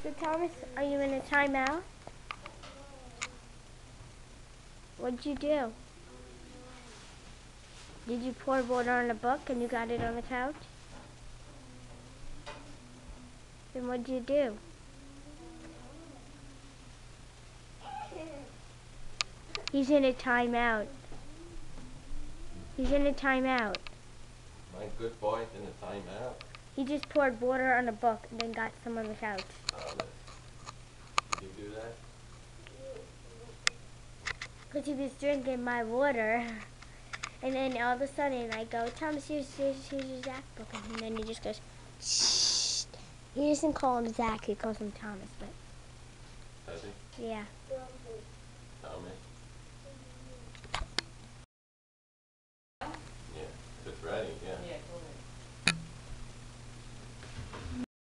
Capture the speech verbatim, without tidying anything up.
So Thomas, are you in a timeout? What'd you do? Did you pour water on a book and you got it on the couch? Then what'd you do? He's in a timeout. He's in a timeout. My good boy is in a timeout. He just poured water on a book and then got some on the couch. Thomas, did you do that? Because he was drinking my water. And then all of a sudden I go, Thomas, here's, here's, here's your Zach book. And then he just goes, shh. He doesn't call him Zach, he calls him Thomas. But Does he? yeah. Thomas? Yeah, if it's ready.